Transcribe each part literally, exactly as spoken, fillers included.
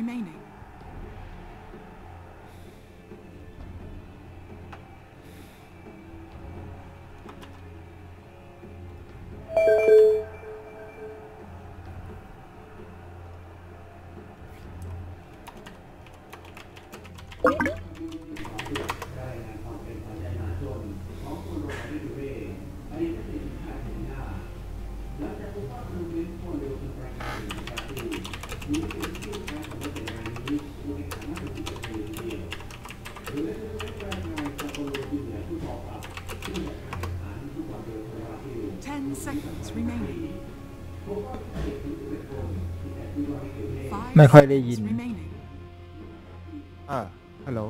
remaining. Ten seconds remaining. ไม่ค่อยได้ยิน remaining. อ่าฮัลโหล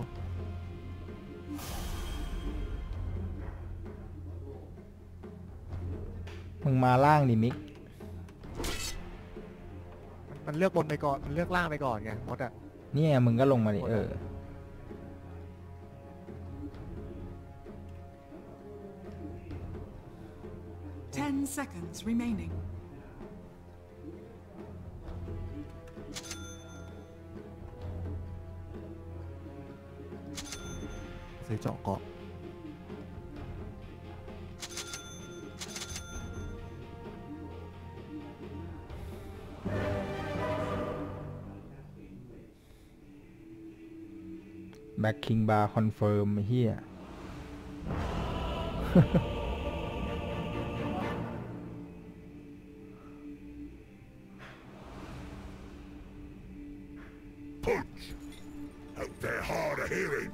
มึงมาล่างดิมิกมันเลือกบนไปก่อนมันเลือกล่างไปก่อนไงมดอ่ะเนี่ยมึงก็ลงมาดิเออ Ten seconds remaining. ซื้อเจาะเกาะแบ็คคิงบาร์คอนเฟิร์มเฮีย Punch! Hope they're hard of hearing.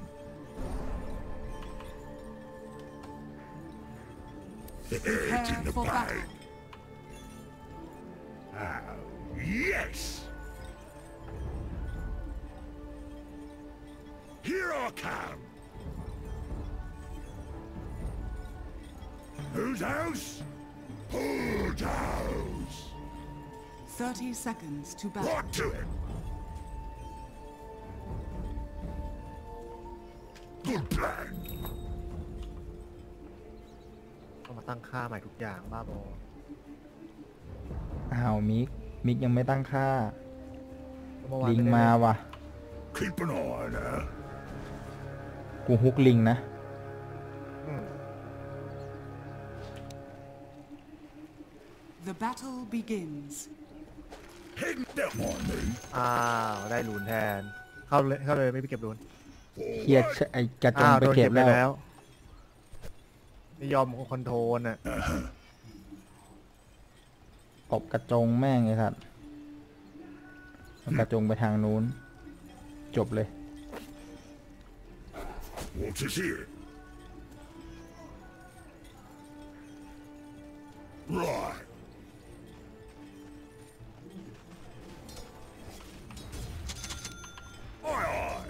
It's in the for bag. battle. Oh, yes! Here I come. Whose house? Whose house? Thirty seconds to battle. What to it? Good plan. ต้องมาตั้งค่าใหม่ทุกอย่างบ้าบออ้าวมิก มิกยังไม่ตั้งค่าเมื่อวานลิงไได้มาเล่นว่ะ Keep an eye on her. กูฮุกลิงนะอืม The battle begins. Hidden them on me. อ้าวได้หลุนแทน เข้าเลยเข้าเลยไม่ไปเก็บหลุนเฮียไอกระจงอ้าวไปโดนเก็เก็บบ แล้ไปวแล้วไม่ยอมคอนโทรลอ่ะตบกระจงแม่งไอ้สัตว์เอากระจงไปทางนู้น จบเลย Want to see it? Right. Aye, aye.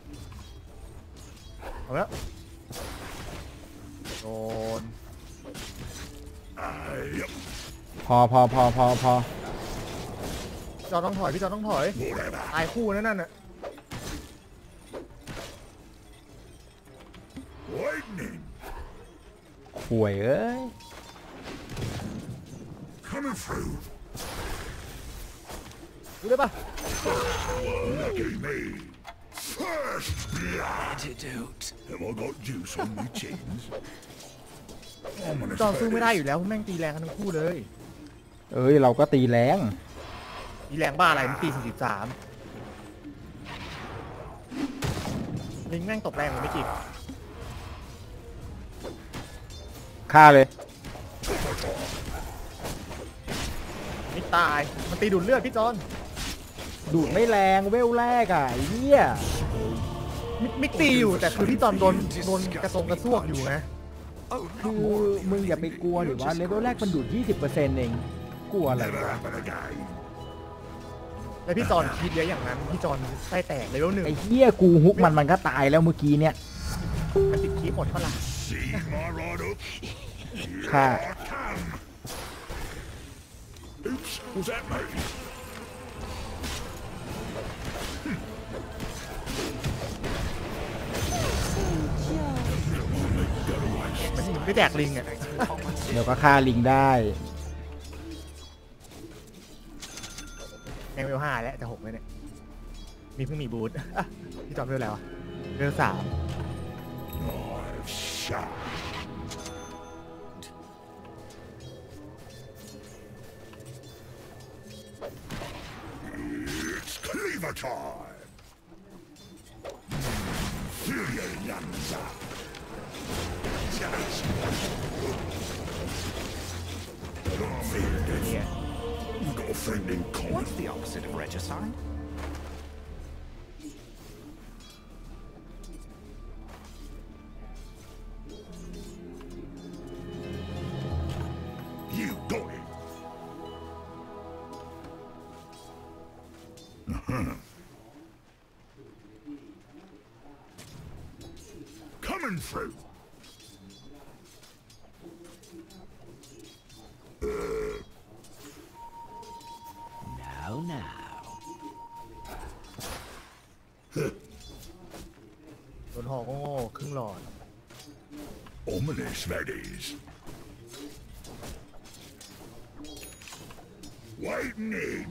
เอาแล้วโดน Aye. พอพอพอพอพอพี่จอต้องถอยพี่จอต้องถอย Whatever. ตายคู่นั่นน่ะ Lightning. ข่วยเอ้ย Coming through. ดูได้ปะ Lucky me. First blood. Have I got juice on my chins? I'm gonna จอสู้ spend ไม่ได้ this. อยู่แล้วแม่งตีแรงกันทั้งคู่เลยเอ้ยเราก็ตีแรงตีแรงบ้าอะไรมันตีสี่สิบสามลิงแม่งตบแรงกว่าไม่กี่ฆ่าเลยไม่ตายมันตีดูดเลือดพี่จอนดูดไม่แรงเวลแรกอ่ะไอ้เหี้ยมิกมิกตีอยู่แต่คือพี่จอนโดนโดนกระทรงกระซวกอยู่ไงคือมึงอย่าไปกลัวหรือว่าเลเวลแรกมันดูด ยี่สิบเปอร์เซ็นต์ เองกลัวอะไร Never วะ happen again. แล้วพี่จอนคิดเยอะอย่างนั้นพี่จอนไส้แตกเลยแล้วหนึ่งไอ้เหี้ยกูฮุกมันมันก็ตายแล้วเมื่อกี้เนี่ยมันติดคีบหมดเท่าไหร่ See my rod up? ฆ่า I come. Oops, was that me? มันไม่แดกลิงอ่ะเดี๋ยวก็ฆ่าลิงได้แมงเวลห้าแล้วจะหกเลยเนี่ยมีเพิ่งมีบูธ พี่จอมเรื่องอะไรวะเรื่องสาม I've shot. It's cleaver time. Feel your lungs up. Just Yeah. You got a friend in common. What's the opposite of regicide? You got it. Uh-huh. Coming through. Now, now. โดนหอกโง่ๆครึ่งหลอด Ominous, that is. Waiting in.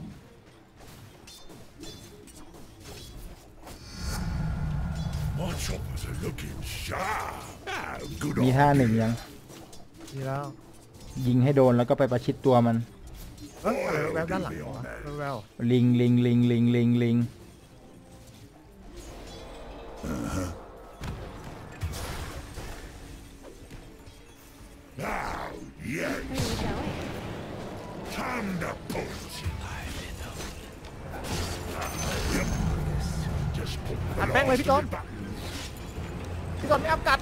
My choppers are looking sharp. Ah, good มี on ท่าหนึ่งยังดีแล้วยิงให้โดนแล้วก็ไปประชิดตัวมันเอ้ยอะไรแวบด้านหลังเหรอวะแววลิงลิงลิงลิงลิงลิง Ah, yes. Time to pose. Yep. Just put the Anh bắn lên phía last con. in the button. ๆพี่จอมไม่อัพกัด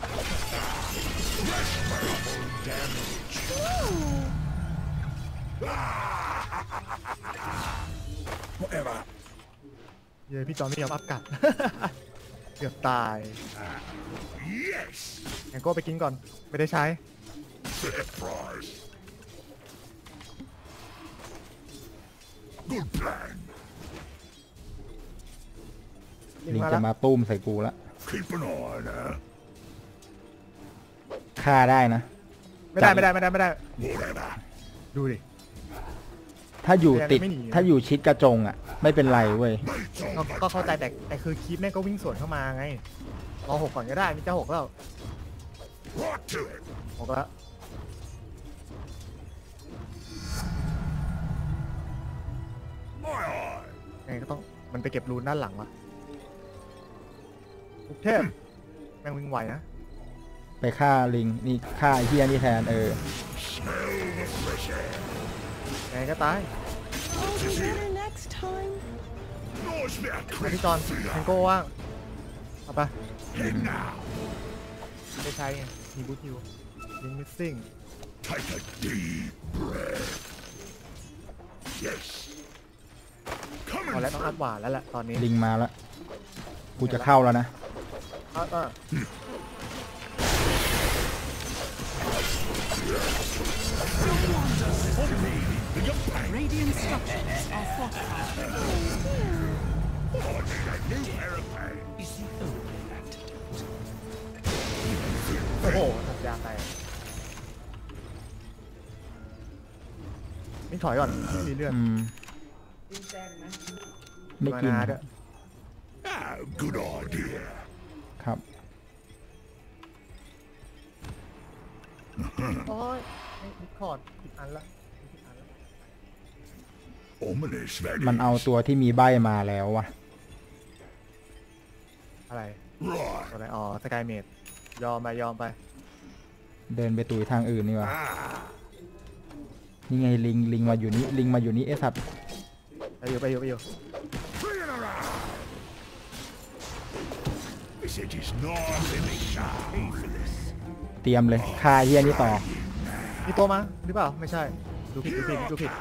Whatever. เย้พี่จอมไม่ยอมอัพกัด เกือบตาย Yes. แองโก้ไปกินก่อนไม่ได้ใช้ Fair price. Good plan. ลิงลิงมาจะแล้วมาตุ้มใส่กูละ Keep an eye on her. ฆ่าได้นะไม่ได้ไม่ได้ไม่ได้ไม่ได้ Whatever. ดูดิถ้าอยู่ติดไม่หนีนะถ้าอยู่ชิดกระจงอ่ะ ไม่เป็นไรเว้ย Mates on ก็ my ก็เข้าใจแต่แต่คือคีปแม่งก็วิ่งสวนเข้ามาไงรอหกก่อนก็ได้นี่จะหกแล้ว right to it. หกแล้ว My eye. ไงก็ต้องมันไปเก็บรูนด้านหลังวะทุกเทพแม่งวิ่งไหวนะไปฆ่าลิง นี่ฆ่าไอ้เฮียนี่แทนเออ Smell the fresh air. ไงก็ตาย I'll do better next time. Nice bit of ไป creep พี่จอน for แอง you. โก้ว่างเอาไป Head now. ไม่ได้ใช้ไงมีบูทฮิวลิงมิสซิ่ง Take a deep breath. Yes. พอแล้ว Coming ต้องอัพหวานแล้วแหละตอนนี้ลิงมาแล้ว กูจะเข้าแล้วนะอ่ะอ่ะ Radiant structures are fortified. I need a new pair of pants. Is the only antidote. โอ้โหสัญญาไปนี่ถอยก่อนไม่มีเลือดอืม ไม่กินมานาด้วย Ah, good idea. ครับโอ้ยดิคอร์ดผิดอันละผิดอันละ Ominous, that มันเอา is. ตัวที่มีใบมาแล้ววะอะไร Right. อะไรอ๋อสกายเมดยอมไปยอมไปเดินไปตุยทางอื่นนี่วะ Ah. นี่ไงลิงลิงมาอยู่นี่ลิงมาอยู่นี่ไอ้สัตว์ไปอยู่ไปอยู่ไปอยู่ Bring it around. This edge is nice and sharp for this. เตรียมเลยฆ่าไอ้เฮียนี่ต่อมีตัวมาหรือเปล่าไม่ใช่ดูผิดดูผิดดูผิด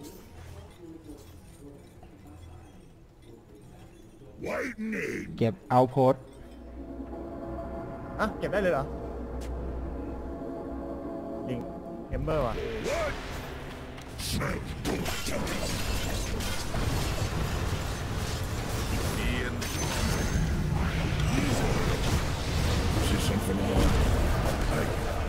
Waiting in. เก็บเอาโพสอ่ะเก็บได้เลยเหรอลิงเอมเบอร์ว่ะ What? Smells good, don't it? Ian. This is something I Hey.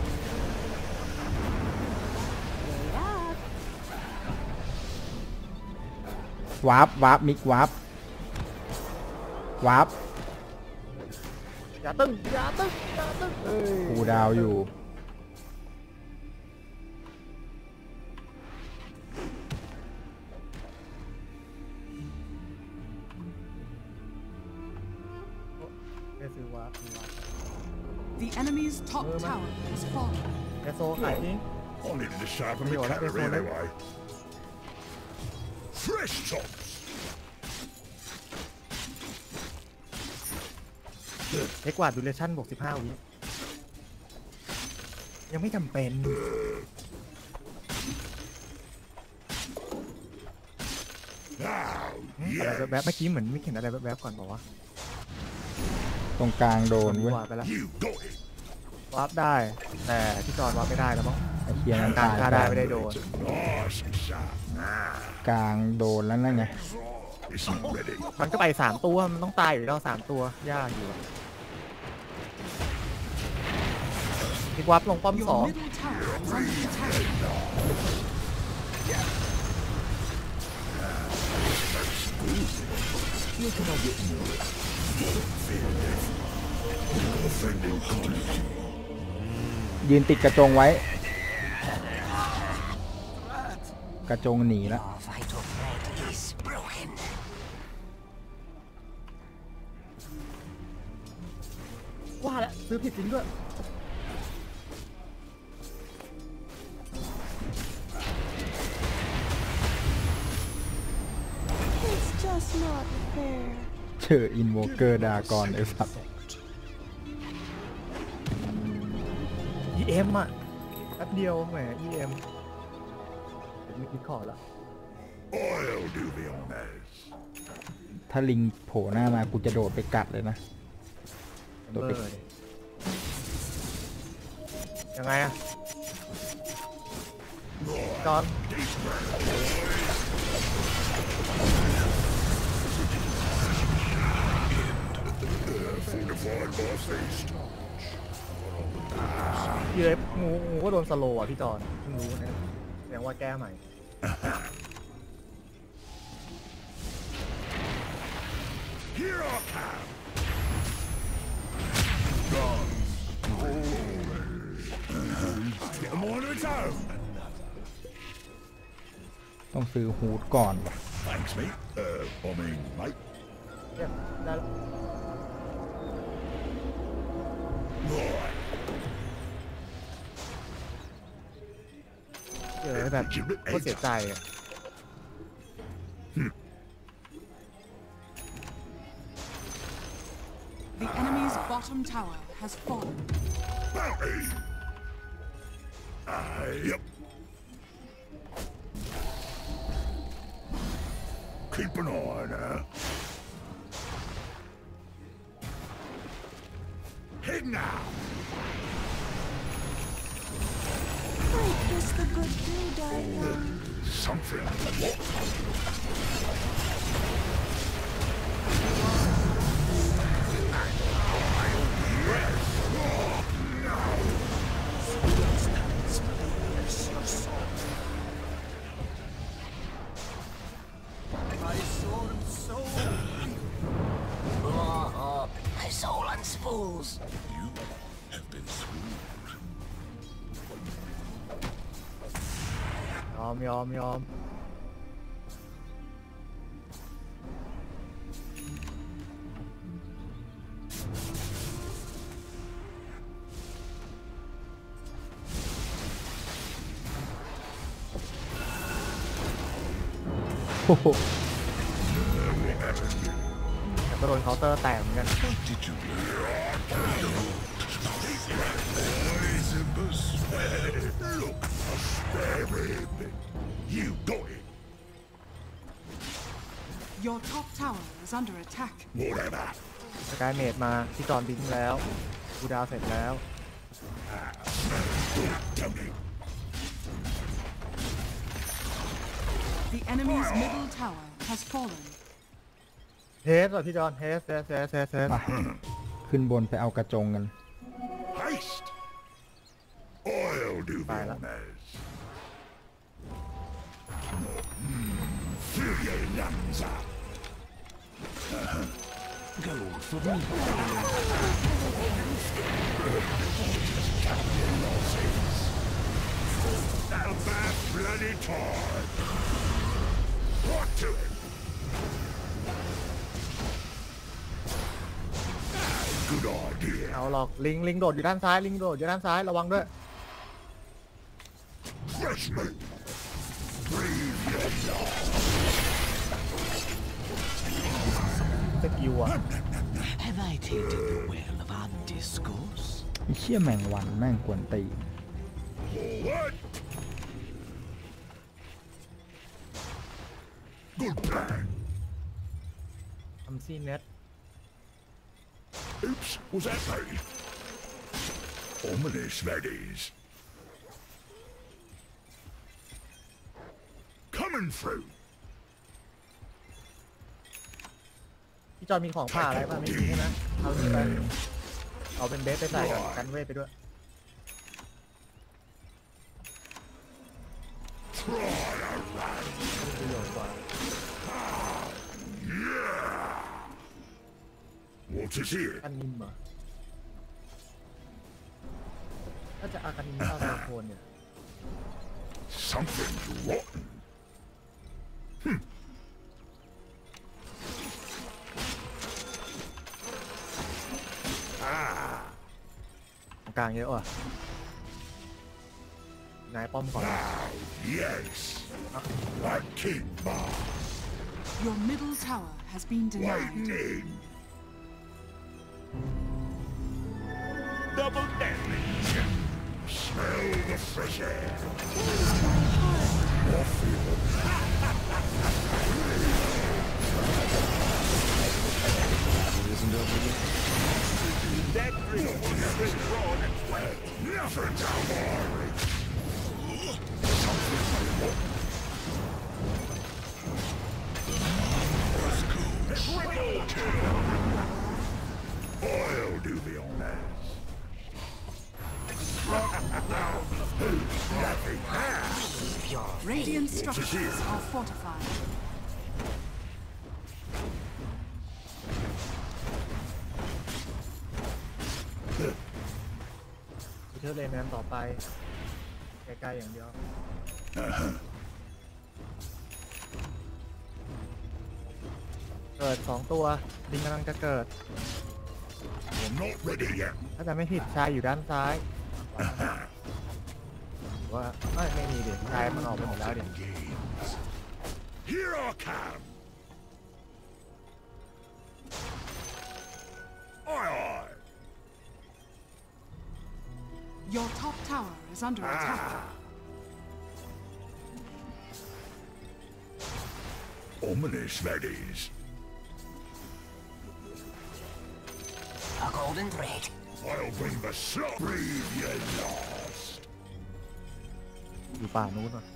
Wait up. วาร์ปวาร์ปมิกวาร์ปวาร์ปอย่าตึ้งอย่าตึ้งอย่าตึ้งเอ้ยกูดาวอยู่ไปซื้อวาร์ปซื้อวาร์ป The enemy's top Move, man. tower has fallen. แอสโซขายทิ้ง I needed to sharpen Hey, my well, that is cutlery all right. anyway. Fresh chops. เอ็กวาดดูเลชั่นบวกสิบห้าวิยังไม่จำเป็น Now, อะไร yes. แวบๆเมื่อกี้เหมือนไม่เห็นอะไรแวบๆก่อนบอกว่าตรงกลางโดนเว้ยวาร์ปไปแล้ว You got it. วาร์ปได้ แต่พี่จอนวาร์ปไม่ได้แล้วมั้งไอ้เคียนั้นกลางตายฆ่าได้ไม่ได้โดน Nice and sharp. Now, กลางโดนแล้วนั่นไง it's not ready. มันก็ไปสามตัวมันต้องตายอยู่แล้วสามตัวยากอยู่อะอีกวาร์ปลงป้อม Your สอง middle tower is under attack. Offending colleague. ยืนติดกระจงไว้ กระจงหนีแล้ว Your vital thread is broken. ว่าแล้วซื้อผิดจริงด้วย It's just not fair. เจออินโวเกอร์ดากอนไอ้สัสอี เอ็ม อ่ะแป๊บเดียวแหม อี เอ็ม เดี๋ยวมีขอละ I'll do the honors. ถ้าลิงโผล่หน้ามากูจะโดดไปกัดเลยนะเบอร์ดิยังไงอะจอน Fortified by feast. พี่เลยงูงูก็โดนสโลว์อ่ะพี่จอนเพิ่งรู้นะแสดงว่าแก้ใหม่ Here I come. Get them on its own. ต้องซื้อฮูดก่อนว่ะ Thanks, mate. Uh, I mean, mate. เนี่ยได้แล้ว Right. เจอแบบโคตรเสียใจอ่ะ The enemy's bottom tower has fallen. Bounty. Uh, yep. Keep an eye on her. Head now. I guess the good do die young. Something. What? My soul unspools. You have been swooned. ยอมยอมยอมโอ้โหแต่ก็โดนเคาน์เตอร์แตกเหมือนกัน Did you Elizabeth, look, a spare rib. You got it. Your top tower is under attack. Whatever. สกายเมดมาที่จอนบิงแล้วกูดาวเสร็จแล้ว Tony. The enemy's middle tower has fallen. เฮสเหรอพี่จอนเฮสเฮสเฮสเฮสเฮสไปขึ้นบนไปเอากระจงกัน Haste. I'll do the Fire up. honors. Fill your lungs up. gold for me. About bloody time. What to it? Ah, good idea. เอาหรอกลิงลิงโดดอยู่ด้านซ้ายลิงโดดอยู่ด้านซ้ายระวังด้วย Fresh meat. Breathe your love. สกิลอะ Have I tainted the well of our discourse? ไอ้เชี่ยแมงวันแม่งกวนตีน Forward. Good plan. ทำซีเน็ต Oops, was that me? Ominous, that is. Coming through. พี่จอยมีของป่าอะไรบ้างไม่มีใช่ไหมเอานี่ไปเอาเป็นเบสไปใส่ก่อนกันเวทไปด้วย Try around. ประโยชน์กว่า What is here? กันนิมเหรอถ้าจะอากันนิมเอาไซโคนเนี่ย Something's rotten. กลางเยอะว่ะนายป้อมก่อน Now, yes. Like King Bar. Your middle tower has been denied. Lightning. Double damage. Smell the fresh air. More fuel. That brings is raw and wet. Nothing's out of our reach. Something's Triple kill. I'll do the honors. Who's laughing now? Radiant structures are fortified. เทอร์เลนแมนต่อไปไกลๆอย่างเดียวเกิดสองตัวลิงกำลังจะเกิด I'm not ready yet. ถ้าจะไม่ผิดชายอยู่ด้านซ้ายหรือว่าเอ้ยไม่มีเด็กชายมันออกไปหมดแล้วเด็ก Games. Here I come. Aye, aye. Your top tower is under attack. Ominous, that is. A golden thread. I'll bring the slot. Breathe your last. อยู่ป่านู้นอ่ะ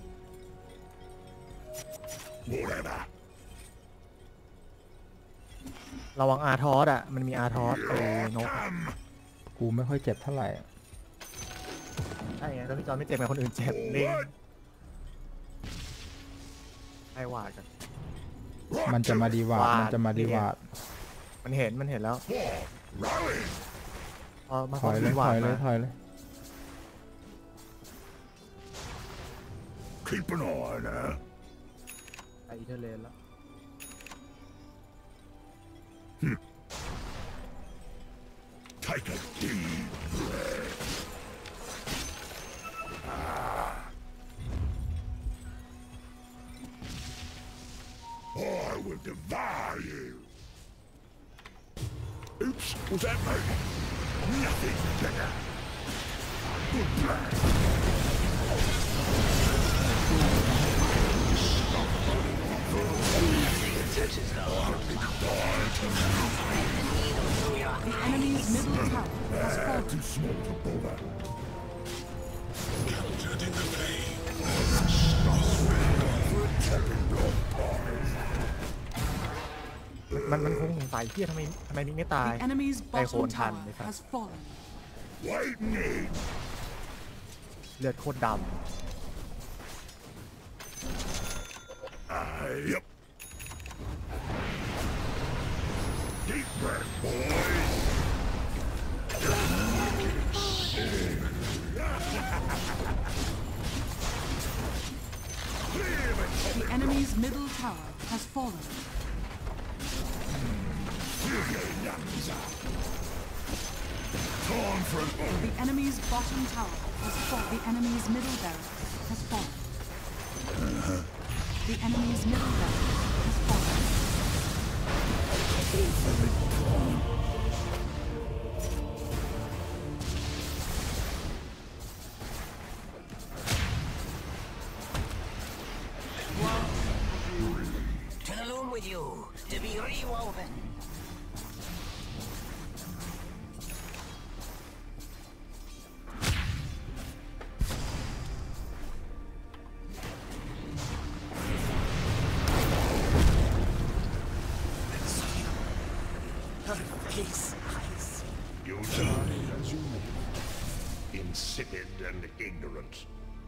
Whatever. ระวังอาร์ทอสอ่ะมันมีอาร์ทอสไอ้นก Come. กูไม่ค่อยเจ็บเท่าไหร่ใช่ไงแล้วพี่จอยไม่เจ็บไงคนอื่นเจ็บลิง Forward. ให้วาดกัน Right มันจะมา to ดีวาดวาดมันจะมาดีวาดมันเห็นมันเห็นแล้ว it. What? Rowing. พอมาถอยเลยวาถดอยเลยมาถอยเลย Keep an eye on her. ไปอีเทอร์เลนแล้ว Take a deep breath. Ah. I will devour you. Oops, was that me? Nothing better. Good plan. The enemy's middle tower has fallen. Too small to bother. Countered in the flame. Chopping block pies. มันมันคงสงสัยเฮียทำไมทำไมมิกไม่ตาย The enemy's Tay bottom khôn thành tower vậy phải. has fallen. Lightning. เลือดโคตรด Ah, yep. Deep breath, boys. The enemy's middle tower has fallen. Torn from The enemy's bottom tower has fallen. The enemy's middle barracks has fallen. The enemy's middle barracks has fallen. To the loom with you, to be rewoven. Peace, ice. You die as you live. Insipid and ignorant.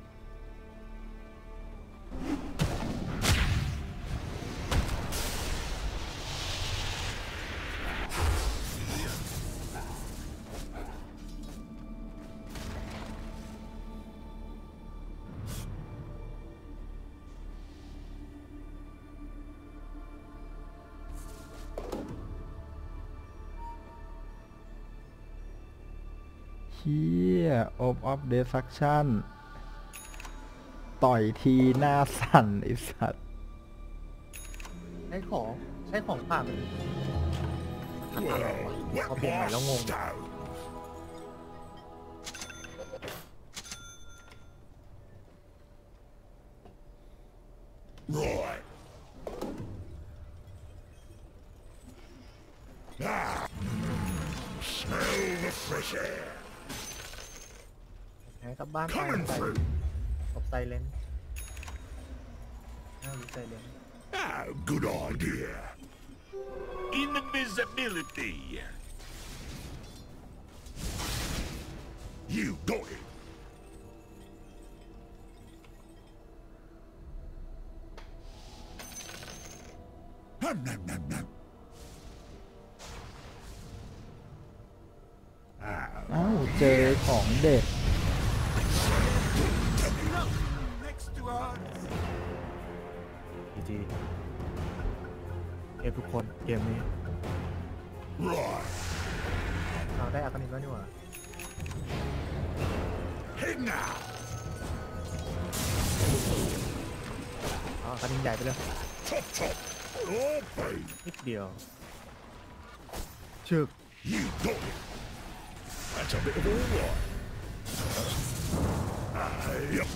เฮียโอบออฟเดซักชั่นต่อยทีหน้าสั่นไอสัตว์ใช้ของใช้ของผ่านมันทำเองวะ What พอเปลี่ยนใหม่แล้วงง washed out? Right. Ah. Smell the fresh air. หายกลับบ้านไป Coming ใส่ through. ตบไซเลนน่ามีไซเลน Ah, good idea. Invisibility. You got it. Hum, num, num, num. เอ้าเจอของเด็ด Next to us. จีจีเอฟทุกคนเกมนี้ Right. เราได้อาคานิแล้วนี่หว่า Head now. เอาอาคานิใหญ่ไปเลย Chop, chop. Oh, babe. นิดเดียวชึก You got it. That's a bit of all right. Ah, yep.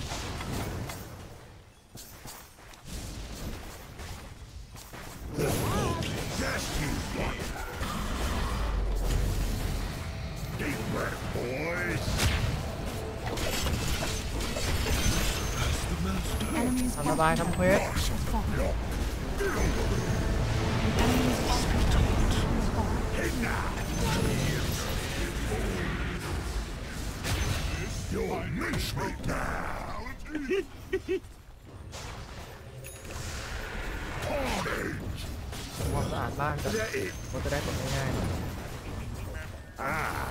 That's you, one. Deep breath, boys. The enemy's ทำสบายทำเควส has fallen. The enemy's bottom tower has fallen. Head now. You'll miss me now. Carnage. ความสะอาดบ้านกัน Is that it? มันจะได้ผลง่าย Ah.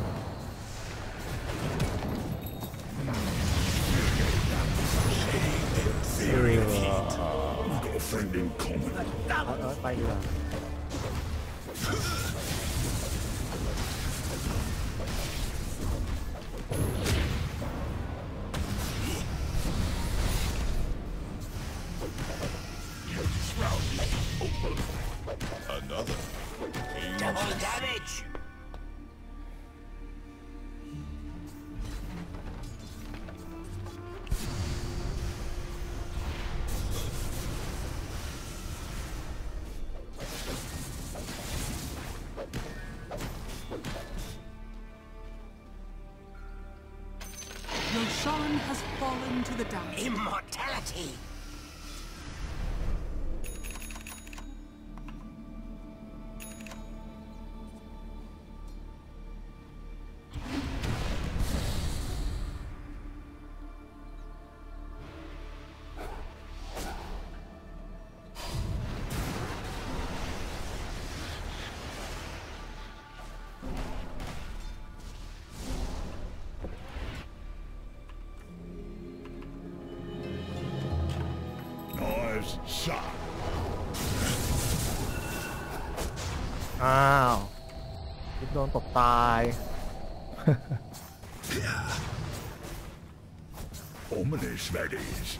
We've got a friend in common. ๆเอาเออไปดีกว่า Another. Double damage. Roshan has fallen to the down. Immortality. Emperor's son. อ้าวยิบโดนตบตาย Ominous, that is.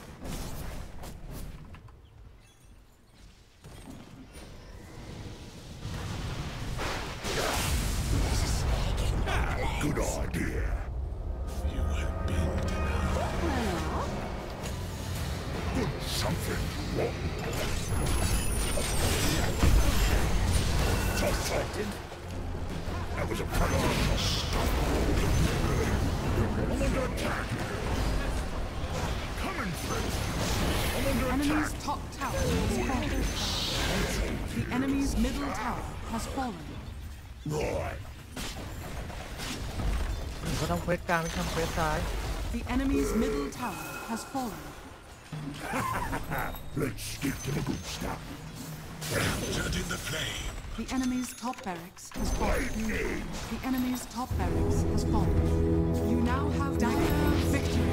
Ah, good idea. You have been denied. Something wrong. Suspected. That was a premonition. I'm under attack. Coming through. I'm under Enemy's attack. top tower has fallen. The enemy's middle tower has fallen. Right. ก็ทำเควสกลางไม่ทำเควสซ้าย The enemy's middle tower has fallen. Let's stick to the good stuff. Entered in the flame. The enemy's top barracks has fallen. Lightning. The enemy's top barracks has fallen. You now have dire victory.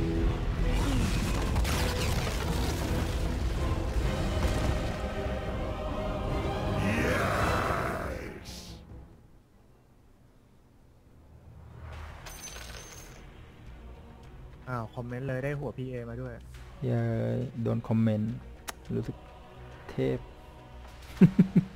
Yes. อ้าวคอมเมนต์เลยได้หัว พี เอ มาด้วยอย่าโดนคอมเมนต์ รู้สึกเทพ